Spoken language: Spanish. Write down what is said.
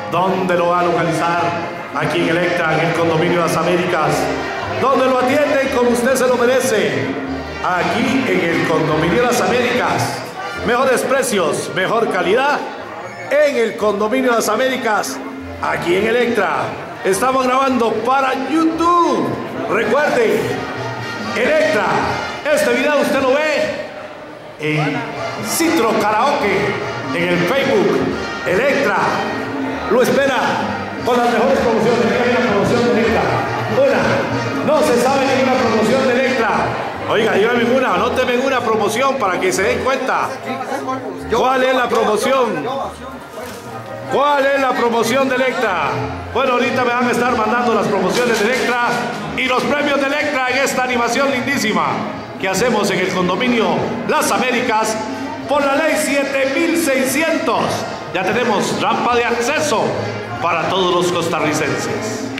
¿Dónde lo va a localizar? Aquí en Electra, en el Condominio Las Américas, donde lo atienden como usted se lo merece. Aquí en el Condominio Las Américas, mejores precios, mejor calidad en el Condominio Las Américas, aquí en Electra. Estamos grabando para YouTube. Recuerde, Electra, este video usted lo ve en Citro Karaoke, en el Facebook. Electra lo espera con las mejores promociones. Hay una promoción de Electra. No se sabe ninguna promoción de Electra. Oiga, dígame una, anóteme una promoción para que se den cuenta. ¿Cuál es la promoción? ¿Cuál es la promoción de Electra? Bueno, ahorita me van a estar mandando las promociones de Electra y los premios de Electra en esta animación lindísima que hacemos en el Condominio Las Américas por la ley 7600. Ya tenemos rampa de acceso para todos los costarricenses.